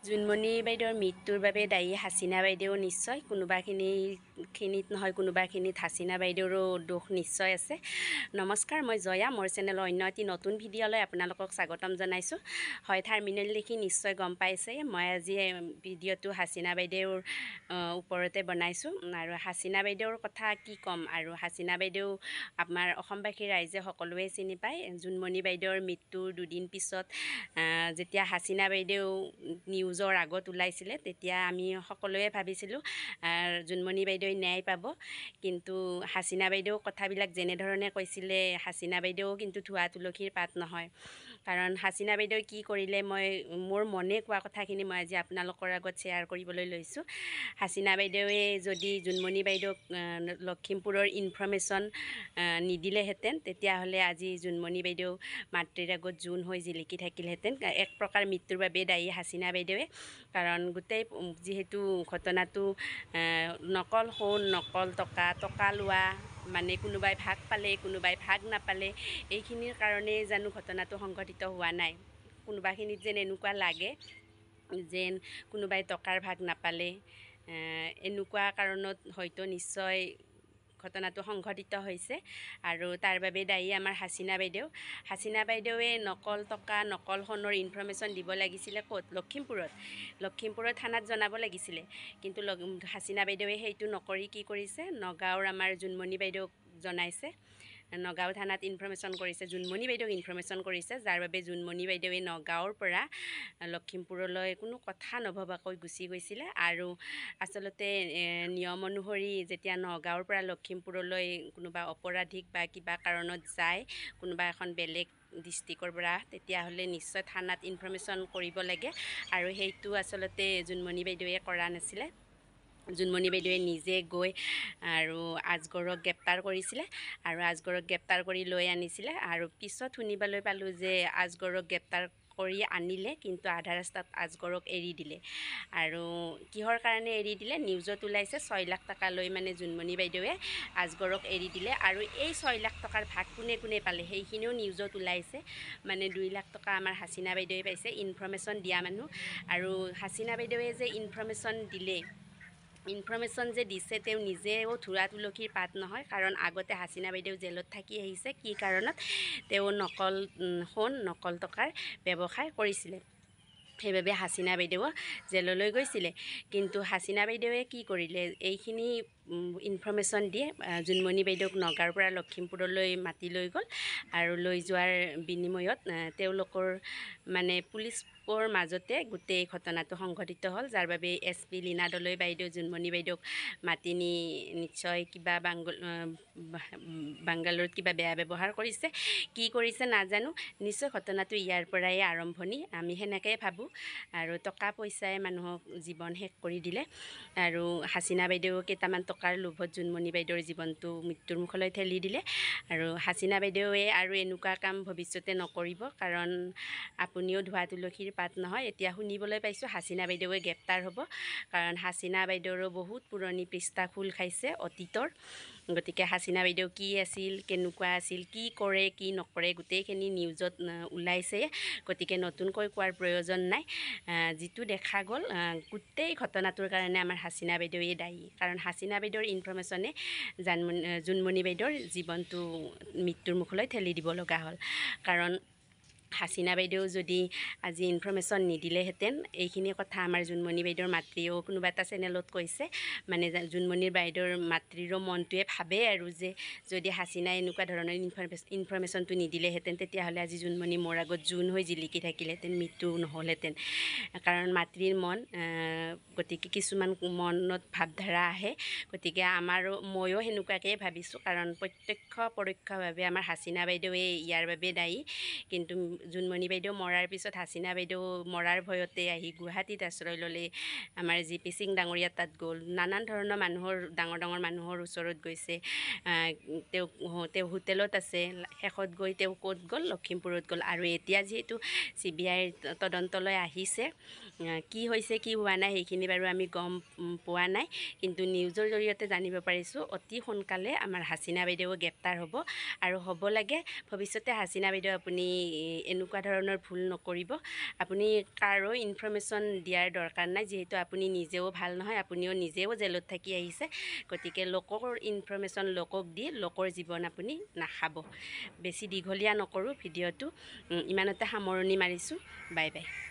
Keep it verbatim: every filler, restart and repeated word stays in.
জুনমনি বাইদেউৰ মৃত্যুৰ বাবে দায়ী হাছিনা বাইদেউ নিশ্চয় কোনোবাখিনি খিনিত নহয় কোনোবাখিনিত হাছিনা বাইদেউৰো দোষ নিশ্চয় আছে। নমস্কাৰ, মই জয়া, মোৰ চেনেলৰ অন্য এটি নতুন ভিডিঅ'লৈ আপোনালোকক স্বাগতম জনাইছোঁ। হয়, থাৰ্মিনেল দেখি নিশ্চয় গম পাইছে মই আজি ভিডিঅ'টো হাছিনা বাইদেউৰ ওপৰতে বনাইছোঁ। আৰু হাছিনা বাইদেউৰ কথা কি ক'ম, আৰু হাছিনা বাইদেউ আমাৰ অসমবাসী ৰাইজে সকলোৱে চিনি পায়। জুনমনি বাইদেউৰ মৃত্যুৰ দুদিন পিছত যেতিয়া হাছিনা বাইদেউ নিউজৰ আগত ওলাইছিলে তেতিয়া আমি সকলোৱে ভাবিছিলোঁ জুনমনি বাইদেউ ন্যায় পাব, কিন্তু হাছিনা বাইদেউ কথাবিলাক যেনেধৰণে কৈছিলে হাছিনা বাইদেউ কিন্তু ধোৱা তুলসীৰ পাত নহয়। কাৰণ হাছিনা বাইদেউ কি কৰিলে, মই মোৰ মনে কোৱা কথাখিনি মই আজি আপোনালোকৰ আগত শ্বেয়াৰ কৰিবলৈ লৈছোঁ। হাছিনা বাইদেৱে যদি জুনমনি বাইদেউক লখিমপুৰৰ ইনফৰ্মেশ্যন নিদিলেহেঁতেন তেতিয়াহ'লে আজি জুনমনি বাইদেউ মাতৃৰ আগত জোন হৈ জিলিকি থাকিলহেঁতেন। এক প্ৰকাৰ মৃত্যুৰ বাবে দায়ী হাছিনা বাইদেৱে, কাৰণ গোটেই যিহেতু ঘটনাটো নকল সোণ, নকল টকা, টকা লোৱা, মানে কোনোবাই ভাগ পালে কোনোবাই ভাগ নাপালে, এইখিনিৰ কাৰণেই জানো ঘটনাটো সংঘটিত হোৱা নাই। কোনোবাখিনিত যেন এনেকুৱা লাগে যেন কোনোবাই টকাৰ ভাগ নাপালে, এনেকুৱা কাৰণত হয়তো নিশ্চয় ঘটনাটো সংঘটিত হৈছে। আৰু তাৰ বাবে দায়ী আমাৰ হাছিনা বাইদেউ। হাছিনা বাইদেৱে নকল টকা, নকল সোণৰ ইনফৰ্মেশ্যন দিব লাগিছিলে ক'ত? লখিমপুৰত। লখিমপুৰৰ থানাত জনাব লাগিছিলে, কিন্তু হাছিনা বাইদেৱে সেইটো নকৰি কি কৰিছে, নগাঁৱৰ আমাৰ জুনমনি বাইদেউক জনাইছে। নগাঁও থানাত ইনফৰ্মেশ্যন কৰিছে, জুনমনি বাইদেউক ইনফৰ্মেশ্যন কৰিছে, যাৰ বাবে জুনমনি বাইদেৱে নগাঁৱৰ পৰা লখিমপুৰলৈ কোনো কথা নভবাকৈ গুচি গৈছিলে। আৰু আচলতে নিয়ম অনুসৰি যেতিয়া নগাঁৱৰ পৰা লখিমপুৰলৈ কোনোবা অপৰাধীক বা কিবা কাৰণত যায়, কোনোবা এখন বেলেগ ডিষ্ট্ৰিক্টৰ পৰা, তেতিয়াহ'লে নিশ্চয় থানাত ইনফৰ্মেশ্যন কৰিব লাগে, আৰু সেইটো আচলতে জুনমনি বাইদেৱে কৰা নাছিলে। জুনমনি বাইদেৱে নিজে গৈ আৰু আজগৰক গ্ৰেপ্তাৰ কৰিছিলে, আৰু আজগৰক গ্ৰেপ্তাৰ কৰি লৈ আনিছিলে। আৰু পিছত শুনিবলৈ পালোঁ যে আজগৰক গ্ৰেপ্তাৰ কৰি আনিলে, কিন্তু আধা ৰাস্তাত আজগৰক এৰি দিলে। আৰু কিহৰ কাৰণে এৰি দিলে? নিউজত ওলাইছে ছয় লাখ টকা লৈ মানে জুনমনি বাইদেৱে আজগৰক এৰি দিলে, আৰু এই ছয় লাখ টকাৰ ভাগ কোনে কোনে পালে সেইখিনিও নিউজত ওলাইছে। মানে দুই লাখ টকা আমাৰ হাছিনা বাইদেৱে পাইছে, ইনফৰ্মেশ্যন দিয়া মানুহ। আৰু হাছিনা বাইদেৱে যে ইনফৰ্মেশ্যন দিলে, ইনফৰ্মেশ্যন যে দিছে, তেওঁ নিজেও ধোৱা তুলসীৰ পাত নহয়। কাৰণ আগতে হাছিনা বাইদেউ জেলত থাকি আহিছে, কি কাৰণত? তেওঁ নকল সোণ, নকল টকাৰ ব্যৱসায় কৰিছিলে, সেইবাবে হাছিনা বাইদেউ জেললৈ গৈছিলে। কিন্তু হাছিনা বাইদেৱে কি কৰিলে, এইখিনি ইনফৰ্মেশ্যন দিয়ে জুনমনি বাইদেউক নগাঁৱৰ পৰা লখিমপুৰলৈ মাতি লৈ গ'ল, আৰু লৈ যোৱাৰ বিনিময়ত তেওঁলোকৰ মানে পুলিচৰ মাজতে গোটেই ঘটনাটো সংঘটিত হ'ল, যাৰ বাবে এছ পি লীনা দলৈ বাইদেউ জুনমনি বাইদেউক মাতি নি নিশ্চয় কিবা বাংগল বাংগালোৰত কিবা বেয়া ব্যৱহাৰ কৰিছে, কি কৰিছে নাজানো। নিশ্চয় ঘটনাটো ইয়াৰ পৰাই আৰম্ভণি, আমি সেনেকৈয়ে ভাবোঁ। আৰু টকা পইচাই মানুহক জীৱন শেষ কৰি দিলে, আৰু হাছিনা বাইদেউ কেইটামান টকাৰ লোভত জুনমনি বাইদেউৰ জীৱনটো মৃত্যুৰ মুখলৈ ঠেলি দিলে। আৰু হাছিনা বাইদেৱে আৰু এনেকুৱা কাম ভৱিষ্যতে নকৰিব, কাৰণ আপুনিও ধোৱা তুলসীৰ পাত নহয়। এতিয়া শুনিবলৈ পাইছোঁ হাছিনা বাইদেৱে গ্ৰেপ্তাৰ হ'ব, কাৰণ হাছিনা বাইদেউৰো বহুত পুৰণি পৃষ্ঠা খোল খাইছে অতীতৰ। গতিকে হাছিনা বাইদেউ কি আছিল, কেনেকুৱা আছিল, কি কৰে কি নকৰে, গোটেইখিনি নিউজত ওলাইছে। গতিকে নতুনকৈ কোৱাৰ প্ৰয়োজন নাই। যিটো দেখা গ'ল, গোটেই ঘটনাটোৰ কাৰণে আমাৰ হাছিনা বাইদেৱে দায়ী, কাৰণ হাছিনা বাইদেউৰ ইনফৰ্মেশ্যনে জানমনি জুনমনি বাইদেউৰ জীৱনটো মৃত্যুৰ মুখলৈ ঠেলি দিব লগা হ'ল। কাৰণ হাছিনা বাইদেউ যদি আজি ইনফৰ্মেশ্যন নিদিলেহেঁতেন, এইখিনি কথা আমাৰ জুনমনি বাইদেউৰ মাতৃয়েও কোনোবা এটা চেনেলত কৈছে, মানে জুনমনিৰ বাইদেউৰ মাতৃৰো মনটোৱে ভাবে আৰু যে যদি হাছিনাই এনেকুৱা ধৰণৰ ইনফৰ্মেশ্যন ইনফৰ্মেশ্যনটো নিদিলেহেঁতেন তেতিয়াহ'লে আজি জুনমনি মোৰ আগত জোন হৈ জিলিকি থাকিলেহেঁতেন, মৃত্যু নহ'লহেঁতেন। কাৰণ মাতৃৰ মন, গতিকে কিছুমান মনত ভাৱধাৰা আহে। গতিকে আমাৰো ময়ো সেনেকুৱাকৈ ভাবিছোঁ, কাৰণ প্ৰত্যক্ষ পৰোক্ষভাৱে আমাৰ হাছিনা বাইদেৱে ইয়াৰ বাবে দায়ী। কিন্তু জুনমনি বাইদেউ মৰাৰ পিছত হাছিনা বাইদেউ মৰাৰ ভয়তে আহি গুৱাহাটীত আশ্ৰয় ল'লে। আমাৰ জি পি সিং ডাঙৰীয়া তাত গ'ল, নানান ধৰণৰ মানুহৰ ডাঙৰ ডাঙৰ মানুহৰ ওচৰত গৈছে। তেওঁ তেওঁ হোটেলত আছে, শেষত গৈ তেওঁ ক'ত গ'ল? লখিমপুৰত গ'ল। আৰু এতিয়া যিহেতু চি বি আইৰ তদন্তলৈ আহিছে, কি হৈছে কি হোৱা নাই সেইখিনি বাৰু আমি গম পোৱা নাই, কিন্তু নিউজৰ জৰিয়তে জানিব পাৰিছোঁ অতি সোনকালে আমাৰ হাচিনা বাইদেউ গ্ৰেপ্তাৰ হ'ব আৰু হ'ব লাগে। ভৱিষ্যতে হাচিনা বাইদেউ আপুনি এনেকুৱা ধৰণৰ ভুল নকৰিব। আপুনি কাৰো ইনফৰমেশ্যন দিয়াৰ দৰকাৰ নাই, যিহেতু আপুনি নিজেও ভাল নহয়, আপুনিও নিজেও জেলত থাকি আহিছে। গতিকে লোকৰ ইনফৰমেশ্যন লোকক দি লোকৰ জীৱন আপুনি নাখাব। বেছি দীঘলীয়া নকৰোঁ ভিডিঅ'টো, ইমানতে সামৰণি মাৰিছোঁ। Bye bye.